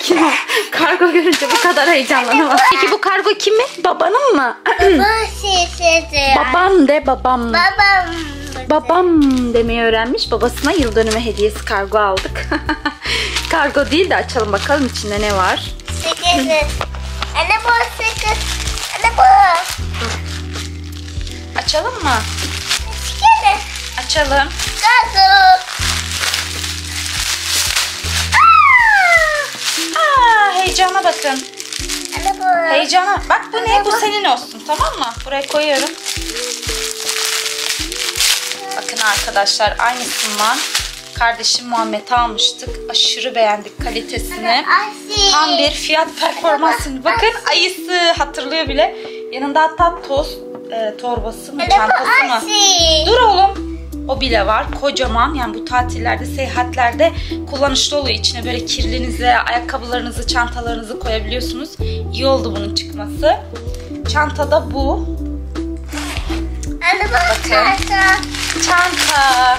sakin ol. Kargo görünce bu kadar heyecanlanamaz. Peki bu kargo kimin? Babanın mı? Babam de, babam. Babam demeyi öğrenmiş. Babasına yıl dönümü hediyesi kargo aldık. Kargo değil de açalım bakalım içinde ne var. Anne bu sakız. Anne bu. Açalım mı? Açalım. Kargo. Heyecana bakın. Anne bu. Heyecana. Bak bu ne? Bu senin olsun, tamam mı? Buraya koyuyorum. Bakın arkadaşlar, aynısından kardeşim Muhammed'e almıştık. Aşırı beğendik kalitesini. Tam bir fiyat performansını. Bakın ayısı hatırlıyor bile. Yanında hatta toz torbası mı, çantası mı? Dur oğlum. O bile var. Kocaman, yani bu tatillerde, seyahatlerde kullanışlı oluyor. İçine böyle kirlinizi, ayakkabılarınızı, çantalarınızı koyabiliyorsunuz. İyi oldu bunun çıkması. Çantada bu. Bakın. Çanta.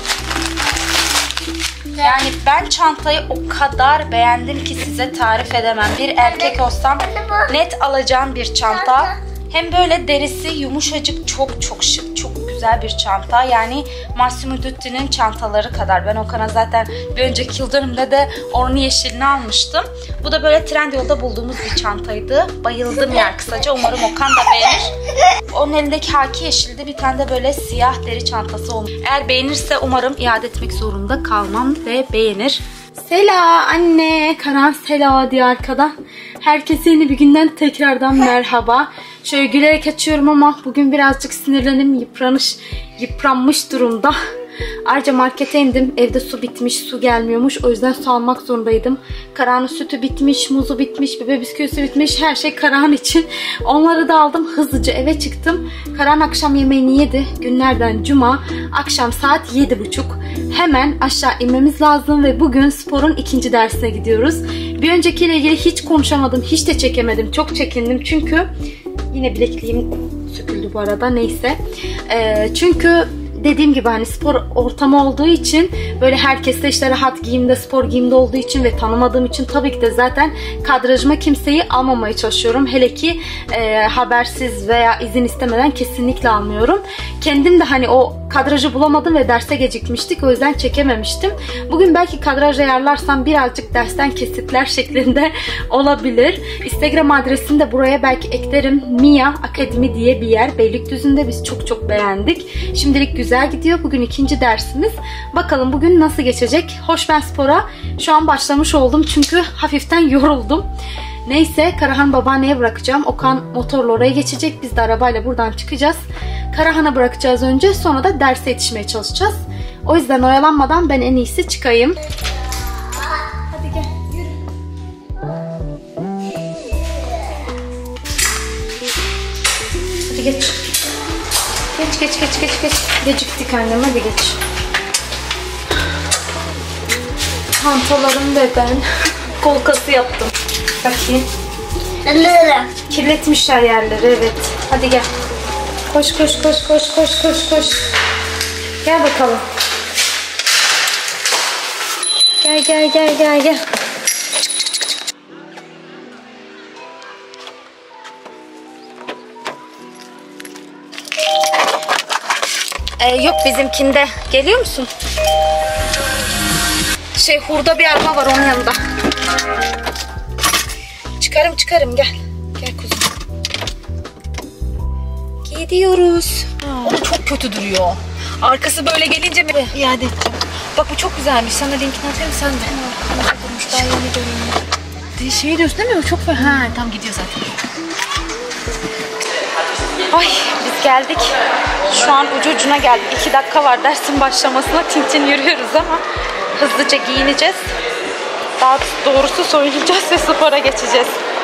Yani ben çantayı o kadar beğendim ki size tarif edemem. Bir erkek olsam net alacağım bir çanta. Hem böyle derisi yumuşacık, çok çok şık, çok güzel bir çanta. Yani Massimo Dutti'nin çantaları kadar. Ben Okan'a zaten bir önceki yıl dönümde de onun yeşilini almıştım. Bu da böyle Trendyol'da bulduğumuz bir çantaydı. Bayıldım yani kısaca. Umarım Okan da beğenir. Onun elindeki haki yeşilde bir tane de böyle siyah deri çantası olmuş. Eğer beğenirse umarım iade etmek zorunda kalmam ve beğenir. Sela anne, Karan Sela diye arkadan. Herkese yeni bir günden tekrardan merhaba. Şöyle gülerek açıyorum ama bugün birazcık sinirlenim, yıpranmış durumda. Ayrıca markete indim. Evde su bitmiş, su gelmiyormuş. O yüzden su almak zorundaydım. Karan'ın sütü bitmiş, muzu bitmiş, bebe bisküvisi bitmiş. Her şey Karan için. Onları da aldım. Hızlıca eve çıktım. Karan akşam yemeğini yedi. Günlerden cuma. Akşam saat 7:30. Hemen aşağı inmemiz lazım ve bugün sporun 2. dersine gidiyoruz. Bir öncekiyle ilgili hiç konuşamadım. Hiç de çekemedim. Çok çekindim çünkü yine bilekliğim söküldü bu arada. Neyse. Çünkü dediğim gibi hani spor ortamı olduğu için böyle herkes de işte rahat giyimde, spor giyimde olduğu için ve tanımadığım için tabii ki de zaten kadrajıma kimseyi almamaya çalışıyorum. Hele ki habersiz veya izin istemeden kesinlikle almıyorum. Kendim de hani o kadrajı bulamadım ve derse gecikmiştik. O yüzden çekememiştim. Bugün belki kadraj ayarlarsam birazcık dersten kesitler şeklinde olabilir. Instagram adresini de buraya belki eklerim. Mia Akademi diye bir yer. Beylikdüzü'nde biz çok çok beğendik. Şimdilik güzel gidiyor. Bugün 2. dersimiz. Bakalım bugün nasıl geçecek? Hoş, ben spora şu an başlamış oldum. Çünkü hafiften yoruldum. Neyse, Karahan'ı babaanneye bırakacağım. Okan motorla oraya geçecek. Biz de arabayla buradan çıkacağız. Karahan'a bırakacağız önce. Sonra da derse yetişmeye çalışacağız. O yüzden oyalanmadan ben en iyisi çıkayım. Hadi gel, yürü. Hadi geç. Geç. Geciktik annem, hadi geç. Çantalarım ve ben kol kası yaptım. Bakayım. Kirletmişler yerleri, evet. Hadi gel. Koş. Gel bakalım. Gel. Yok bizimkinde. Geliyor musun? Hurda bir araba var onun yanında. Çıkarım gel. Gel kuzum. Gidiyoruz. O da çok kötü duruyor. Arkası böyle gelince mi iade edeceğim. Bak bu çok güzelmiş. Sana linkini atayım sen de. Daha yeni görüyorum. Şey diyorsun değil mi? Çok tam gidiyor zaten. Ay biz geldik. Şu an ucu ucuna geldik. 2 dakika var dersin başlamasına. Tintin yürüyoruz ama hızlıca giyineceğiz. Daha doğrusu soyunacağız ve spora geçeceğiz.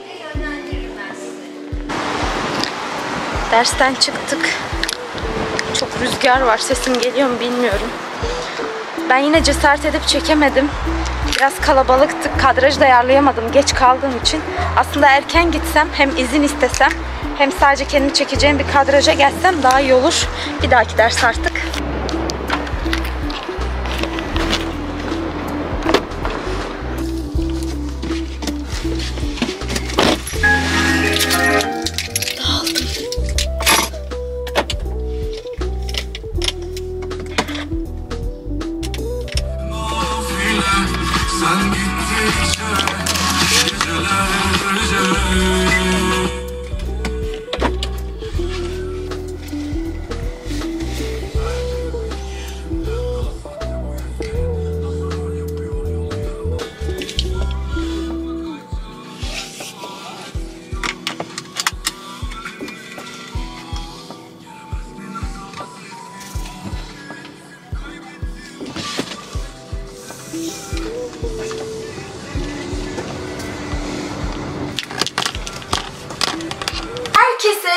Dersten çıktık. Çok rüzgar var. Sesim geliyor mu bilmiyorum. Ben yine cesaret edip çekemedim. Biraz kalabalıktık. Kadrajı da ayarlayamadım geç kaldığım için. Aslında erken gitsem, hem izin istesem, hem sadece kendimi çekeceğim bir kadraja gelsem daha iyi olur. Bir dahaki ders artık.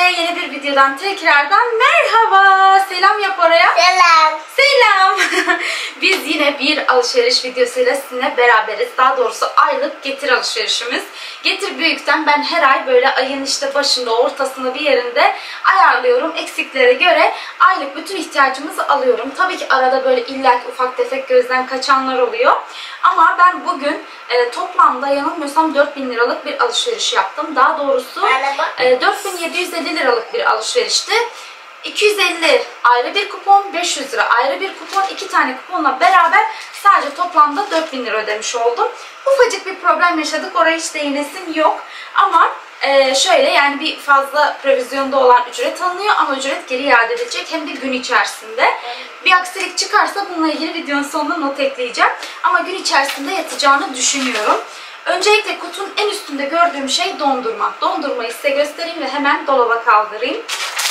yeni bir videodan tekrardan merhaba. Selam yap oraya. Selam. Selam. Biz yine bir alışveriş videosuyla sizinle beraberiz. Daha doğrusu aylık Getir alışverişimiz. Getir Büyük'ten ben her ay böyle ayın işte başında, ortasında bir yerinde ayarlıyorum. Eksiklere göre aylık bütün ihtiyacımızı alıyorum. Tabii ki arada böyle illaki ufak tefek gözden kaçanlar oluyor. Ama ben bugün toplamda yanılmıyorsam 4.000 liralık bir alışveriş yaptım. Daha doğrusu 4.750 liralık bir alışverişti. 250 ayrı bir kupon, 500 lira ayrı bir kupon, 2 tane kuponla beraber sadece toplamda 4.000 lira ödemiş oldum. Ufacık bir problem yaşadık, oraya hiç değinesim yok. Ama şöyle, yani bir fazla provizyonda olan ücret alınıyor ama ücret geri iade edilecek, hem de gün içerisinde. Bir aksilik çıkarsa bununla ilgili videonun sonuna not ekleyeceğim. Ama gün içerisinde yatacağını düşünüyorum. Öncelikle kutunun en üstünde gördüğüm şey dondurma. Dondurmayı size göstereyim ve hemen dolaba kaldırayım.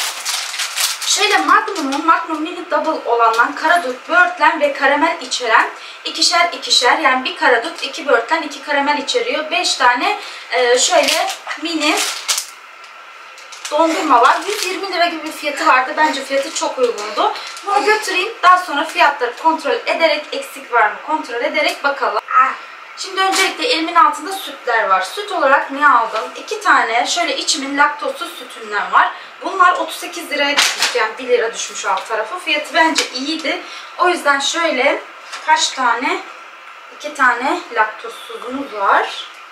Şöyle Magnum Mini Double olandan karadut, böğürtlen ve karamel içeren ikişer yani bir karadut, 2 böğürtlen, 2 karamel içeriyor. 5 tane şöyle mini dondurma var. 120 lira gibi bir fiyatı vardı. Bence fiyatı çok uygundu. Bunu götüreyim. Daha sonra fiyatları kontrol ederek, eksik var mı kontrol ederek bakalım. Şimdi öncelikle elimin altında sütler var. Süt olarak ne aldım? 2 tane şöyle içimin laktozsuz sütünden var. Bunlar 38 liraya düşmüş. Yani 1 lira düşmüş alt tarafı. Fiyatı bence iyiydi. O yüzden şöyle kaç tane? 2 tane laktozsuzumuz var.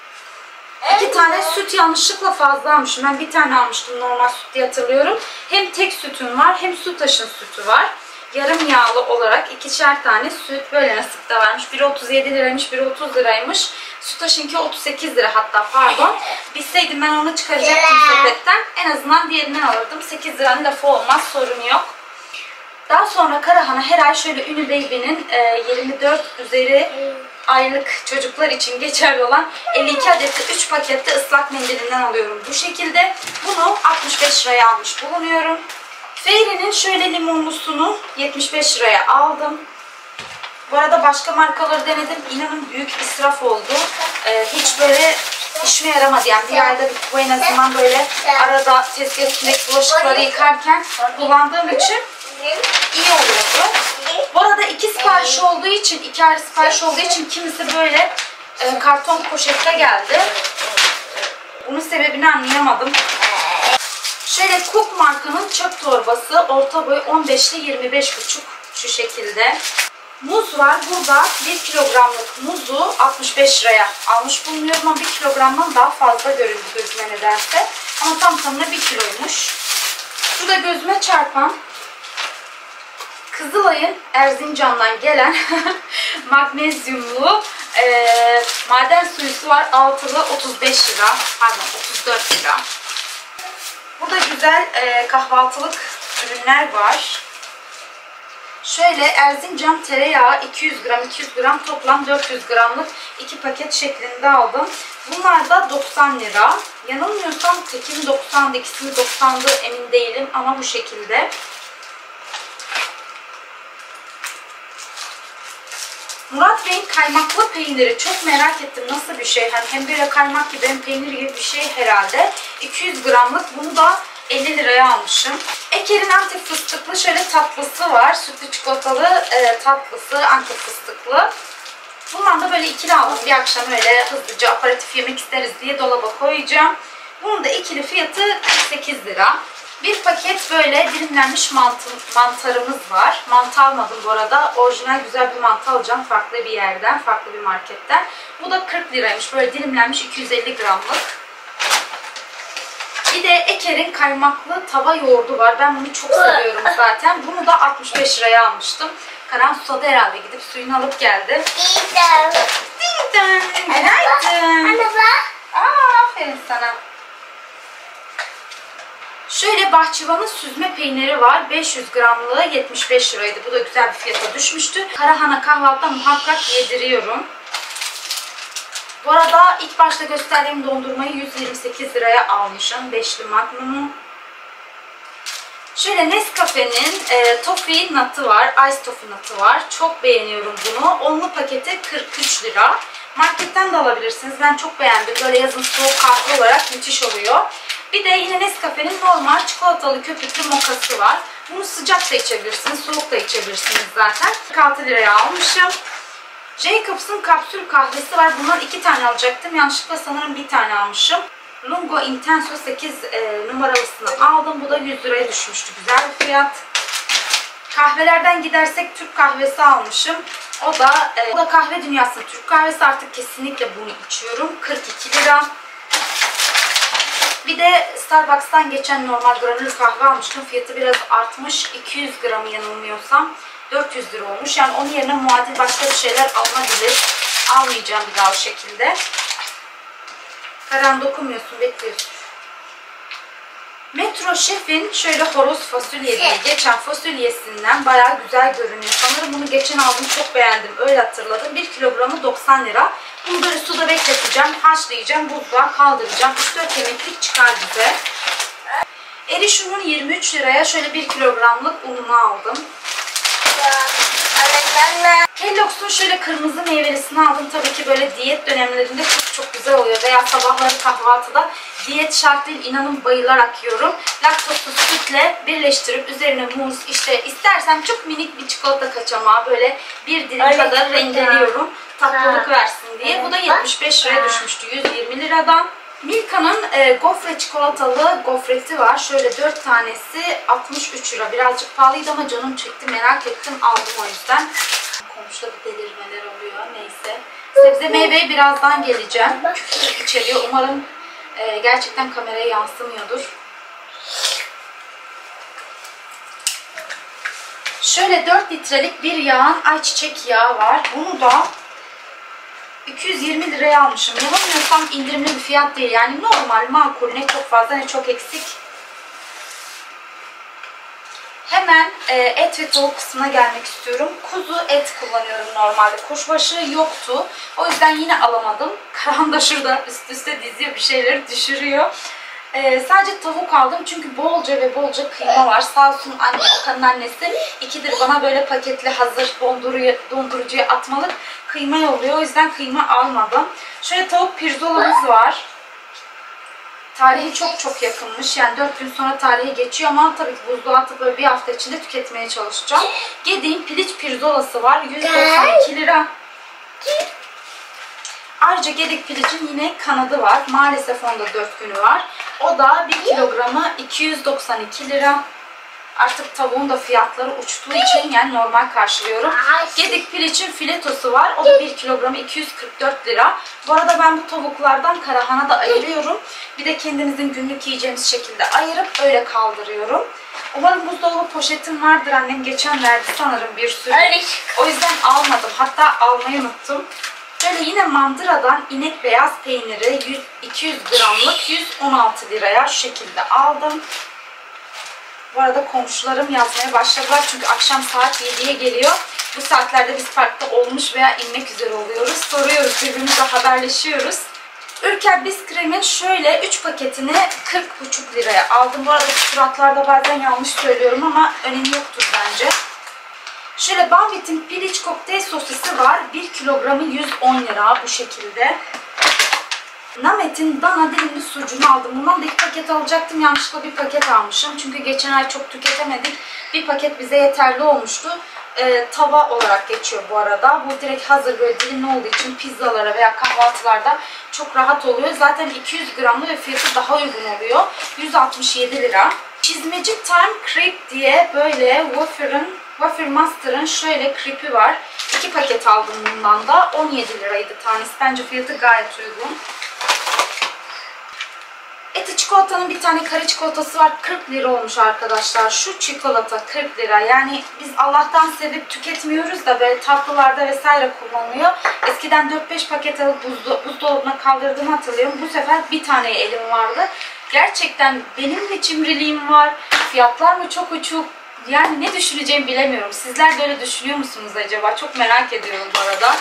2 tane süt yanlışlıkla fazla almışım. Ben bir tane almıştım normal süt diye hatırlıyorum. Hem tek sütüm var hem Sütaş'ın sütü var. Yarım yağlı olarak 2'şer tane süt böyle nasipte varmış. Biri 37 liraymış, biri 30 liraymış. Sütaş'ınki 38 lira hatta, pardon. Bilseydim ben onu çıkaracaktım sepetten. En azından diğerinden alırdım. 8 liranın lafı olmaz, sorun yok. Daha sonra Karahan'a her ay şöyle Ünlü Baby'nin 24 üzeri aylık çocuklar için geçerli olan 52 adetli 3 pakette ıslak mendilinden alıyorum bu şekilde. Bunu 65 liraya almış bulunuyorum. Fairy'nin şöyle limonlusunu 75 liraya aldım. Bu arada başka markaları denedim. İnanın büyük israf oldu. Hiç böyle işime yaramadı. Yani bir ayda bu en azından böyle arada tezgah üstündeki bulaşıkları yıkarken kullandığım için iyi oluyordu. Bu arada 2 sipariş olduğu için, 2 ayrı sipariş olduğu için kimisi böyle karton poşette geldi. Bunun sebebini anlayamadım. Şöyle Cook markanın çöp torbası, orta boy 15'li 25,5 şu şekilde. Muz var. Burada 1 kilogramlık muzu 65 liraya almış bulunuyorum ama 1 kilogramdan daha fazla göründü gözüme nedense. Ama tam tamına 1 kiloymuş. Şurada gözüme çarpan Kızılay'ın Erzincan'dan gelen magnezyumlu maden suyusu var. Altılı 35 lira. Pardon 34 lira. Burada güzel kahvaltılık ürünler var. Şöyle Erzincan tereyağı 200 gram toplam 400 gramlık 2 paket şeklinde aldım. Bunlar da 90 lira. Yanılmıyorsam tekini 90'dı, ikisini 90'dı emin değilim ama bu şekilde. Murat Bey'in kaymaklı peyniri çok merak ettim, nasıl bir şey? Hani hem böyle kaymak gibi hem peynir gibi bir şey herhalde. 200 gramlık, bunu da 50 liraya almışım. Eker'in Antep fıstıklı şöyle tatlısı var. Sütlü çikolatalı tatlısı, Antep fıstıklı. Bundan da böyle ikili aldım. Bir akşam öyle hızlıca aperatif yemek isteriz diye dolaba koyacağım. Bunun da ikili fiyatı 48 lira. Bir paket böyle dilimlenmiş mantarımız var. Mantı almadım bu arada. Orijinal güzel bir mantı alacağım farklı bir yerden, farklı bir marketten. Bu da 40 liraymış. Böyle dilimlenmiş 250 gramlık. Bir de Eker'in kaymaklı tava yoğurdu var. Ben bunu çok seviyorum zaten. Bunu da 65 liraya almıştım. Karan susadı herhalde. Gidip suyunu alıp geldi. Günaydın. Anne bak. Aferin sana. Şöyle Bahçıvan'ın süzme peyniri var. 500 gramlığı 75 liraydı. Bu da güzel bir fiyata düşmüştü. Karahan'a kahvaltıda muhakkak yediriyorum. Bu arada ilk başta gösterdiğim dondurmayı 128 liraya almışım. 5'li Magnum'u. Şöyle Nescafe'nin Toffee Nut'ı var. Ice Toffee Nut'ı var. Çok beğeniyorum bunu. Onlu paketi 43 lira. Marketten de alabilirsiniz. Ben çok beğendim. Böyle yazın soğuk kahve olarak müthiş oluyor. Bir de yine Nescafe'nin normal çikolatalı köpüklü mokası var. Bunu sıcak da içebilirsiniz, soğuk da içebilirsiniz zaten. 46 liraya almışım. Jacobs'ın kapsül kahvesi var. Bundan 2 tane alacaktım. Yanlışlıkla sanırım bir tane almışım. Lungo Intenso 8 numaralısını aldım. Bu da 100 liraya düşmüştü. Güzel bir fiyat. Kahvelerden gidersek Türk kahvesi almışım. O da kahve dünyasının Türk kahvesi. Artık kesinlikle bunu içiyorum. 42 lira. Bir de Starbucks'tan geçen normal granül kahve almıştım. Fiyatı biraz artmış. 200 gramı yanılmıyorsam 400 lira olmuş. Yani onun yerine muadil başka bir şeyler alınabilir. Almayacağım bir daha o şekilde. Karan dokunmuyorsun, bekliyorsun. Metro Chef'in şöyle horoz fasulye diye geçen fasulyesinden bayağı güzel görünüyor. Sanırım bunu geçen aldım, çok beğendim. Öyle hatırladım. 1 kilogramı 90 lira. Bunu böyle suda bekleteceğim, haşlayacağım, buzluğa kaldıracağım. 3-4 yemeklik çıkar bize. Eriş unun 23 liraya şöyle 1 kilogramlık ununu aldım. Kellogg's'un şöyle kırmızı meyvelisini aldım. Tabii ki böyle diyet dönemlerinde çok güzel oluyor. Veya sabahları kahvaltıda diyet şart değil, inanın bayılarak yiyorum. Laktozsuz sütle birleştirip üzerine muz, işte istersem çok minik bir çikolata kaçamağı böyle bir dilim kadar rendeliyorum. Tatlılık versin diye. Bu da 75 liraya düşmüştü 120 liradan. Milka'nın gofret çikolatalı gofreti var. Şöyle 4 tanesi 63 lira. Birazcık pahalıydı ama canım çekti, merak ettim, aldım o yüzden. Komşuda bir delirmeler oluyor. Neyse. Sebze meyveye birazdan geleceğim. Küçük içeriyor. Umarım gerçekten kameraya yansımıyordur. Şöyle 4 litrelik bir yağın ayçiçek yağı var. Bunu da 220 liraya almışım. Yanılmıyorsam indirimli bir fiyat değil. Yani normal, makul, ne çok fazla ne çok eksik. Hemen et ve tavuk kısmına gelmek istiyorum. Kuzu et kullanıyorum normalde. Kuşbaşı yoktu. O yüzden yine alamadım. Karan da şurada üst üste diziyor, bir şeyleri düşürüyor. Sadece tavuk aldım çünkü bolca ve bolca kıyma var. Sağ olsun anne, Okan'ın annesi 2'dir bana böyle paketli hazır dondurucuya atmalık kıyma yolluyor. O yüzden kıyma almadım. Şöyle tavuk pirzolamız var. Tarihi çok yakınmış. Yani 4 gün sonra tarihi geçiyor ama tabii ki buzluğa atıp böyle bir hafta içinde tüketmeye çalışacağım. Gedik'in piliç pirzolası var. 192 lira. Ayrıca Gedik pilicin yine kanadı var. Maalesef onda 4 günü var. O da 1 kilogramı 292 lira. Artık tavuğun da fiyatları uçtuğu için yani normal karşılıyorum. Gedik pilicin filetosu var. O da 1 kilogramı 244 lira. Bu arada ben bu tavuklardan karahana da ayırıyorum. Bir de kendinizin günlük yiyeceğiniz şekilde ayırıp öyle kaldırıyorum. Umarım buzdolabı poşetim vardır. Annem geçen verdi sanırım bir sürü. O yüzden almadım. Hatta almayı unuttum. Şöyle yine mandıradan inek beyaz peyniri 200 gramlık 116 liraya şu şekilde aldım. Bu arada komşularım yazmaya başladılar çünkü akşam saat 7'ye geliyor. Bu saatlerde biz parkta olmuş veya inmek üzere oluyoruz. Soruyoruz, birbirimizle haberleşiyoruz. Ülker Bisküvi'nin şöyle 3 paketini 40,5 liraya aldım. Bu arada suratlarda bazen yanlış söylüyorum ama önemi yoktur bence. Şöyle Banvit'in piliç kokteyl sosisi var. 1 kilogramı 110 lira bu şekilde. Namet'in dana dilimli sucuğunu aldım. Bundan da 2 paket alacaktım. Yanlışlıkla bir paket almışım. Çünkü geçen ay çok tüketemedik. Bir paket bize yeterli olmuştu. Tava olarak geçiyor bu arada. Bu direkt hazır böyle dilimli olduğu için pizzalara veya kahvaltılarda çok rahat oluyor. Zaten 200 gramlı ve fiyatı daha uygun oluyor. 167 lira. Çizmeci Time Crepe diye böyle Wafer Master'ın şöyle crepe'i var. 2 paket aldım bundan da. 17 liraydı tanesi. Bence fiyatı gayet uygun. Eti çikolatanın bir tane kare çikolatası var. 40 lira olmuş arkadaşlar. Şu çikolata 40 lira. Yani biz Allah'tan sevip tüketmiyoruz da böyle tatlılarda vesaire kullanılıyor. Eskiden 4-5 paket alıp buzdolabına kaldırdığımı hatırlıyorum. Bu sefer bir tane elim vardı. Gerçekten benim mi cimriliğim var? Fiyatlar mı çok uçuk? Yani ne düşüneceğimi bilemiyorum. Sizler de öyle düşünüyor musunuz acaba? Çok merak ediyorum bu arada.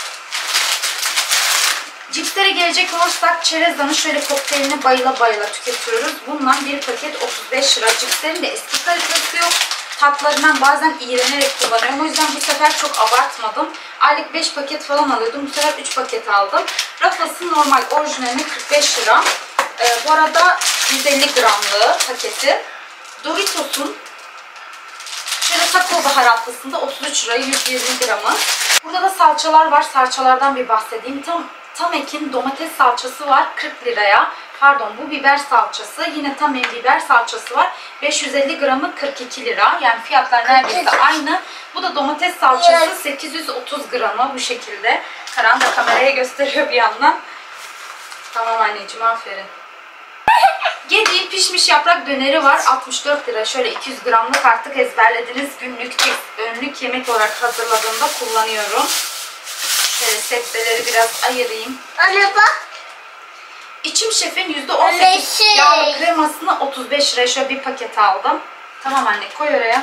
Cipslere gelecek olursak Çereza'nın şöyle kokteylini bayıla bayıla tüketiyoruz. Bundan bir paket 35 lira. Cipslerin de eski kalitesi yok. tatlarından bazen iğrenerek kullanıyorum. O yüzden bu sefer çok abartmadım. Aylık 5 paket falan alıyordum. Bu sefer 3 paket aldım. Ruffles'ın normal orijinalini 45 lira. Bu arada 150 gramlığı paketi. Doritos'un şöyle taco baharatlısında 33 liraya 120 gramı. Burada da salçalar var. Salçalardan bir bahsedeyim. Tam Ekin domates salçası var 40 liraya. Pardon, bu biber salçası. Yine Tam Ekin biber salçası var. 550 gramı 42 lira. Yani fiyatlar neredeyse aynı. Bu da domates salçası 830 gramı bu şekilde. Karan da kameraya gösteriyor bir yandan. Tamam anneciğim, aferin. Gediğin pişmiş yaprak döneri var. 64 lira. Şöyle 200 gramlık artık ezberlediniz. Önlük yemek olarak hazırladığımda kullanıyorum. Şöyle sebzeleri biraz ayırayım. Anne bak. İçim Şef'in %18 yağlı kremasını 35 liraya şöyle bir paket aldım. Tamam anne, koy oraya.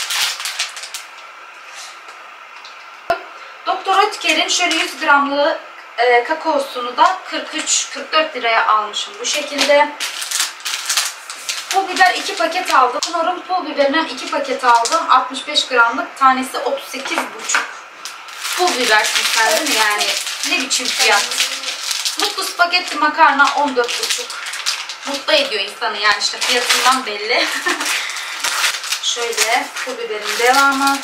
Dr. Oetker'in şöyle 100 gramlığı kakaosunu da 43-44 liraya almışım bu şekilde. Pul biber 2 paket aldım. Knorr'un pul biberinden 2 paket aldım. 65 gramlık, tanesi 38,5. Pul biber değil mi yani? Ne biçim fiyat? Mutlu spagetti makarna 14,5. Mutlu ediyor insanı yani, işte fiyatından belli. Şöyle pul biberin devamı.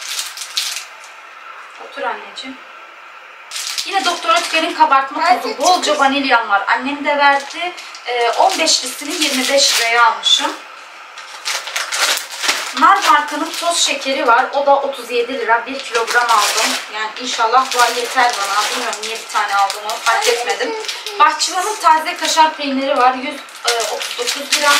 Otur anneciğim. Yine Dr. Oetker'in kabartma tozu, bolca vanilyam var. Annem de verdi. 15'lisini 25 liraya almışım. Nar markanın toz şekeri var. O da 37 lira. 1 kilogram aldım. Yani inşallah bu ay yeter bana. Bilmiyorum niye bir tane aldığımı fark etmedim. Bahçıvanın taze kaşar peyniri var. 139 lira.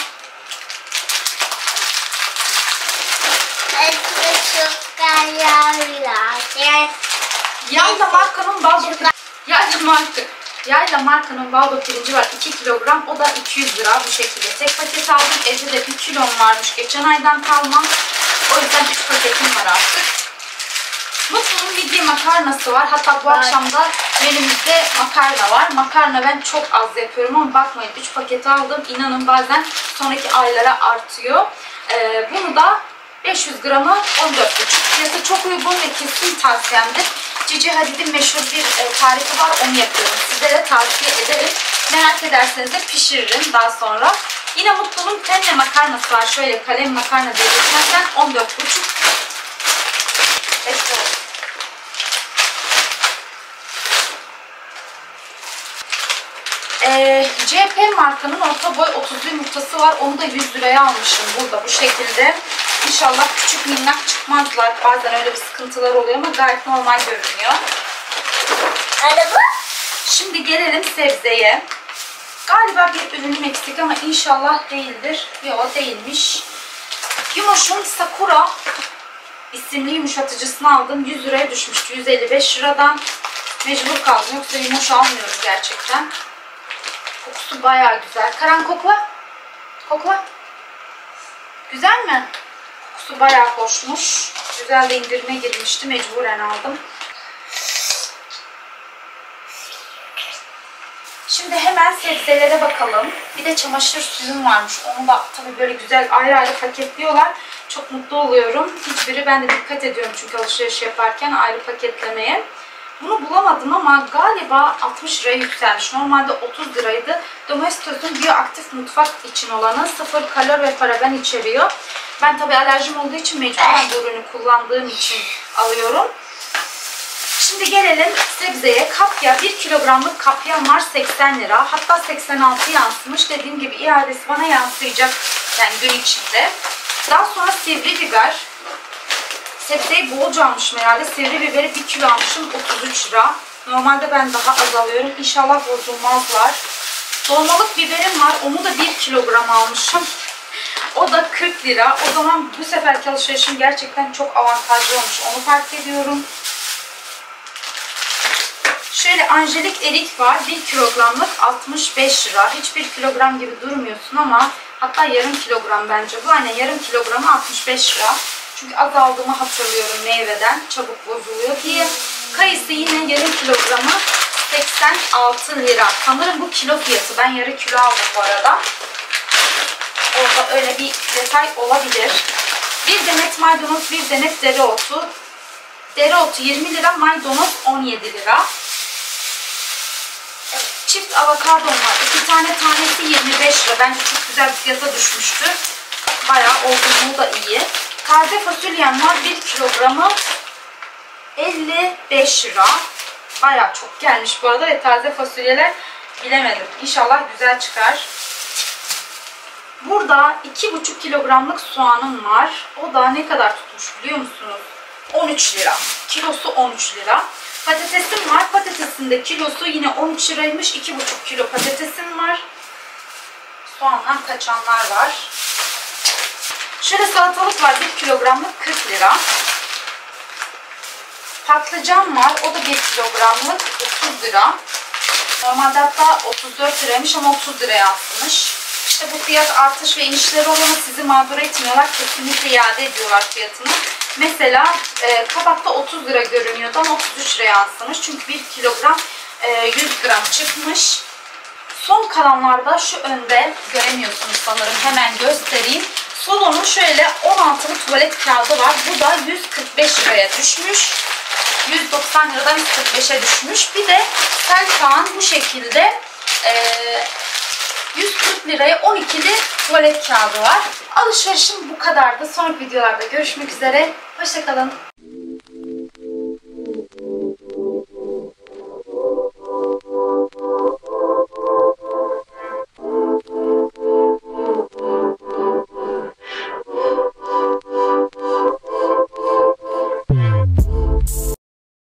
Yayla markanın baldo pirinci var. 2 kilogram. O da 200 lira bu şekilde. Tek paket aldım. Evde de 1 kilom varmış geçen aydan kalma. O yüzden 3 paketim var artık. Mutlu'nun midye makarnası var. Hatta bu akşam da menümüzde makarna var. Makarna ben çok az yapıyorum ama bakmayın 3 paket aldım. İnanın bazen sonraki aylara artıyor. Bunu da 500 gramı 14,5. Fiyatı çok uygun ve kesin tavsiyemdir. Cici Hadid'in meşhur bir tarifi var, onu yapıyorum. Size de tavsiye ederim. Merak ederseniz de pişiririm daha sonra. Yine Mutlu'nun penne makarnası var. Şöyle kalem makarna diye geçerken 14,5. Bekle. CP markanın orta boy 30'lu yumurtası var. Onu da 100 liraya almışım burada bu şekilde. İnşallah küçük minnak çıkmazlar. Bazen öyle bir sıkıntılar oluyor ama gayet normal görünüyor. Şimdi gelelim sebzeye. Galiba bir ürünüm eksik ama inşallah değildir. Yok, değilmiş. Yumoş'un Sakura isimli yumuşatıcısını aldım. 100 liraya düşmüştü. 155 liradan. Mecbur kaldım. Yoksa Yumoş almıyoruz gerçekten. Kokusu bayağı güzel. Karan kokla. Kokla. Güzel mi? Kokusu bayağı hoşmuş. Güzel de indirime girmişti. Mecburen aldım. Şimdi hemen sebzelere bakalım. Bir de çamaşır suyum varmış. Onu da tabii böyle güzel ayrı ayrı paketliyorlar. Çok mutlu oluyorum. Hiçbiri, ben de dikkat ediyorum çünkü alışveriş yaparken ayrı paketlemeye. Bunu bulamadım ama galiba 60 liraya yükselmiş. Normalde 30 liraydı. Domestos'un bioaktif mutfak için olanı 0 kalori ve paraben içeriyor. Ben tabii alerjim olduğu için mecburen bu ürünü kullandığım için alıyorum. Şimdi gelelim sebzeye. Kapya, 1 kilogramlık kapyam var 80 lira. Hatta 86 yansımış. Dediğim gibi iadesi bana yansıyacak yani gün içinde. Daha sonra sivri biber. Sebzeyi bolca almışım herhalde. Sivri biberi 1 kilo almışım 33 lira. Normalde ben daha az alıyorum. İnşallah bozulmazlar. Dolmalık biberim var. Onu da 1 kilogram almışım. O da 40 lira. O zaman bu seferki alışverişim gerçekten çok avantajlı olmuş. Onu fark ediyorum. Şöyle Angelik erik var. 1 kilogramlık 65 lira. Hiçbir kilogram gibi durmuyorsun ama hatta yarım kilogram bence bu. Aynen yarım kilogramı 65 lira. Çünkü az aldığımı hatırlıyorum meyveden. Çabuk bozuluyor diye. Kayısı yine yarım kilogramı 86 lira. Sanırım bu kilo fiyatı. Ben yarı kilo aldım bu arada. Orada öyle bir detay olabilir. Bir demet maydanoz, bir demet dereotu. Dereotu 20 lira, maydanoz 17 lira. Çift avokadom var. 2 tane tanesi 25 lira. Bence çok güzel bir fiyata düşmüştü. Bayağı olgunluğu da iyi. Taze fasulyem var. 1 kilogramı 55 lira. Bayağı çok gelmiş bu arada ve taze fasulyeler bilemedim. İnşallah güzel çıkar. Burada 2,5 kilogramlık soğanım var. O da ne kadar tutmuş biliyor musunuz? 13 lira. Kilosu 13 lira. Patatesim var. Patatesin de kilosu yine 13 liraymış. 2,5 kilo patatesim var. Soğandan kaçanlar var. Şöyle salatalık var. 1 kilogramlık 40 lira. Patlıcan var. O da 1 kilogramlık 30 lira. Normalde hatta 34 liraymış ama 30 liraya atmış. İşte bu fiyat artış ve inişleri olanı sizi mağdur etmiyorlar. Kesinlikle iade ediyorlar fiyatını. Mesela kabakta 30 lira görünüyordu ama 33 liraya yansımış. Çünkü 1 kilogram 100 gram çıkmış. Son kalanlarda şu önde göremiyorsunuz sanırım. Hemen göstereyim. Solonun şöyle 16'lı tuvalet kağıdı var. Bu da 145 liraya düşmüş. 190 liradan 145'e düşmüş. Bir de Selkağ'ın bu şekilde 140 liraya 12'li tuvalet kağıdı var. Alışverişim bu kadardı. Sonraki videolarda görüşmek üzere. Hoşça kalın.